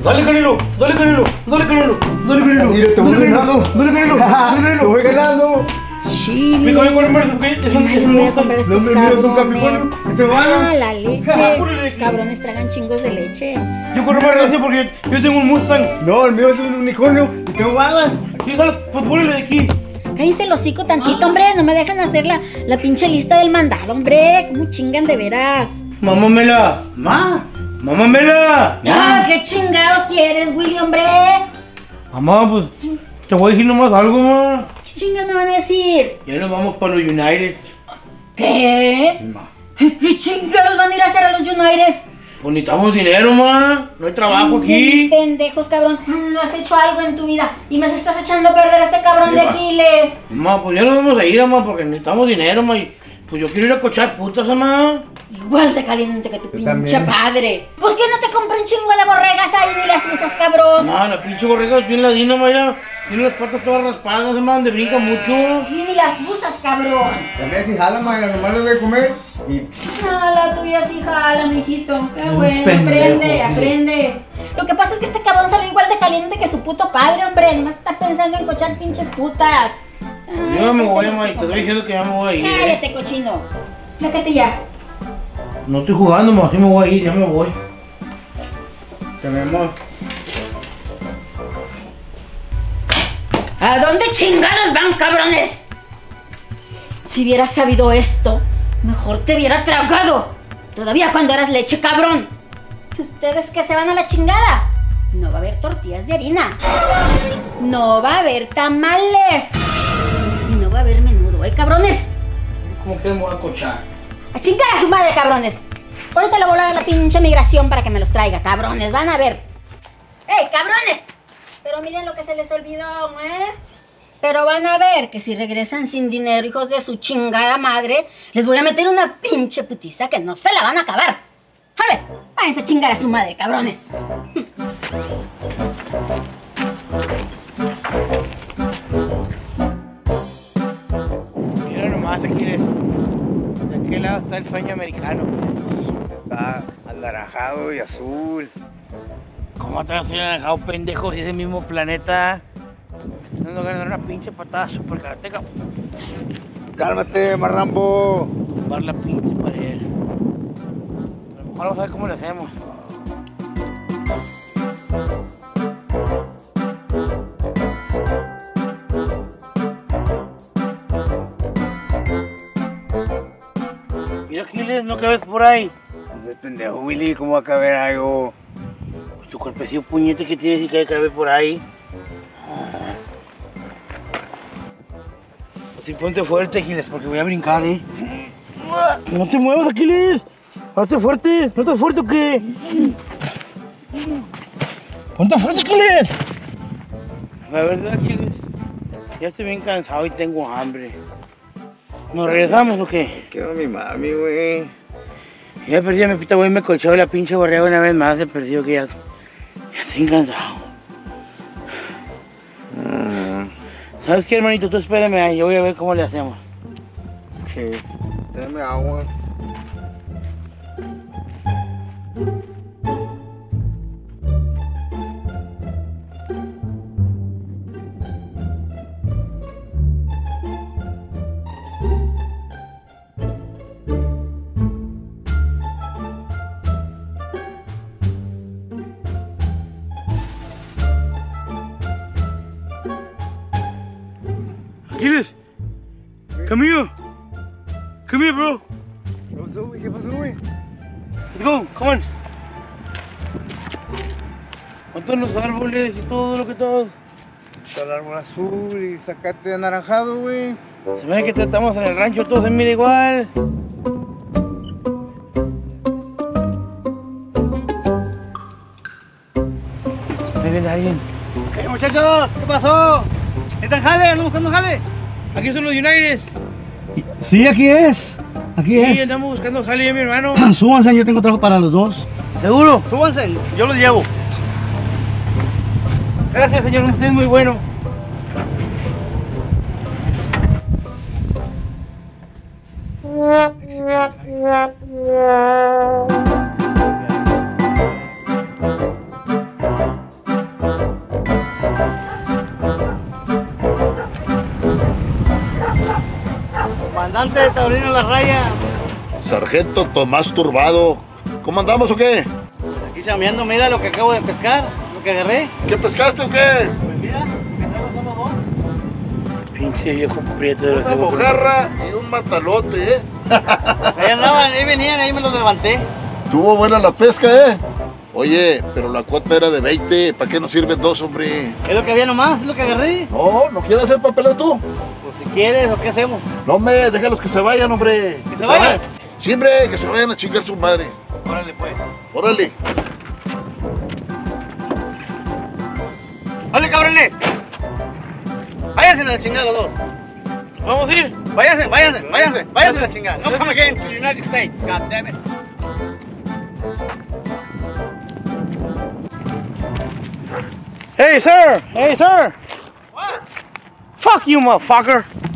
Dale, Canelo, dale, Canelo, dale, Canelo, dale, Canelo. Mira, te voy ganando. Dale, Canelo, dale, Canelo. Te voy ganando. Chile. Me voy a comer porque es un Ay, voy a comprar estos No, mira, es un cabrones. Capricornio. Te Ah, vayas. la leche. Los cabrones tragan chingos de leche. Yo corro más rápido porque yo tengo un Mustang. No, el mío es un unicornio. Y tengo balas. ¿Qué tal? Pues ponle de aquí. Cállense el hocico tantito, hombre. No me dejan hacer la pinche lista del mandado, hombre. ¿Cómo chingan de veras? Mamámela. Mamámela. Ah, ¿qué chingados quieres, Willy, hombre? Mamá, pues te voy a decir nomás algo, mamá. ¿Qué chingas me van a decir? Ya nos vamos para los United. ¿Qué? ¿Qué chingados van a ir a hacer a los United? Pues necesitamos dinero, ma. No hay trabajo aquí. Pendejos, cabrón. No has hecho algo en tu vida y me estás echando a perder a este cabrón de Aquiles. Ma, pues ya nos vamos a ir, ma, porque necesitamos dinero, ma. Y pues yo quiero ir a cochar putas, ma. Igual de caliente que tu pinche también. padre. Pues que no te compré un chingo de borregas ahí ni las usas, cabrón. Ma, la pinche borrega es bien ladina, ma. Mira, tiene las patas todas raspadas, ma, donde brinca mucho. Y ni las usas, cabrón. También si jala, madre, nomás les doy a comer. Y No, la tuya sí jala, mijito. Qué bueno, pendejo, aprende, aprende. Lo que pasa es que este cabrón salió igual de caliente que su puto padre, hombre. Nomás está pensando en cochar pinches putas. Yo ya me voy, ma, y te estoy diciendo que ya me voy a ir. Cállate, cochino. Métete ya. No estoy jugando, ma, sí me voy a ir, ya me voy. tenemos. ¿A dónde chingados van, cabrones? Si hubieras sabido esto, mejor te hubiera tragado. Todavía cuando eras leche, cabrón. Ustedes que se van a la chingada. No va a haber tortillas de harina. No va a haber tamales. Y no va a haber menudo, ¿eh, cabrones? ¿Cómo que me voy a cochar? A chingar a su madre, cabrones. Ahorita le voy a hablar a la pinche migración para que me los traiga, cabrones. Van a ver. ¡Ey, cabrones! Pero miren lo que se les olvidó, ¿eh? Pero van a ver que si regresan sin dinero, hijos de su chingada madre, les voy a meter una pinche putiza que no se la van a acabar. ¡Jale! Váyanse a chingar a su madre, cabrones. Mira nomás, aquí de aquel lado está el sueño americano. Está anaranjado y azul. ¿Cómo te has dejado pendejo si es el mismo planeta? Me están dando ganas de dar una pinche patada super karateca. Cálmate, marrambo. Tumbar la pinche pared. A lo mejor vamos a ver cómo le hacemos. Mira, Giles, no cabes por ahí. Ese pendejo Willy, ¿cómo va a caber algo? Pues tu cuerpecillo puñete que tienes y que cabe por ahí. Así ponte fuerte, Giles, porque voy a brincar, ¿eh? No te muevas, Aquiles. Hazte fuerte. ¿No estás fuerte o qué? Ponte fuerte, Aquiles. La verdad, Aquiles, ya estoy bien cansado y tengo hambre. ¿Nos regresamos o qué? Quiero a mi mami, güey. Ya perdí a mi pita, güey, me cochó la pinche borrega una vez más. He perdido que ya estoy cansado. ¿Sabes qué, hermanito? Tú espérame ahí, yo voy a ver cómo le hacemos. Sí. Tráeme agua. Aquiles, come here. Come here, bro. ¿Qué pasó, güey? ¿Qué pasó, güey? Let's go, come on. Con todos los árboles y todo lo que todo. Está el árbol azul y sacate anaranjado, güey. Se me ve que estamos en el rancho, todo se mira igual. Ahí viene alguien. ¡Hey, muchachos! ¿Qué pasó? ¿Están jale? ¿Andamos buscando jale? Aquí son los United. Sí, aquí es. Aquí Sí, es. andamos buscando jale, mi hermano. Súbanse, yo tengo trabajo para los dos. ¿Seguro? Súbanse, yo los llevo. Gracias, señor, usted es muy bueno. Comandante de Taurino La Raya. Sargento Tomás Turbado. ¿Cómo andamos o qué? Aquí chameando, mira lo que acabo de pescar, lo que agarré. ¿Qué pescaste o qué? Pues mira, lo que traigo somos dos. Pinche viejo prieto de Una mojarra y un matalote, ¿eh? Ahí andaban, ahí venían, ahí me los levanté. Tuvo buena la pesca, ¿eh? Oye, pero la cuota era de 20. ¿Para qué nos sirven dos, hombre? Es lo que había nomás, es lo que agarré. No quieres hacer papeleo tú. Pues si quieres, ¿o qué hacemos? No me, déjalos que se vayan, hombre. ¿Que se vayan? Siempre que se vayan a chingar su madre. Órale, pues. Órale. ¡Órale, cabrones! Váyanse a la chingada los dos. ¿Vamos a ir? Váyanse a la chingada. No come again to the United States, god damn it. Hey, sir! Hey, sir! What? Fuck you, motherfucker!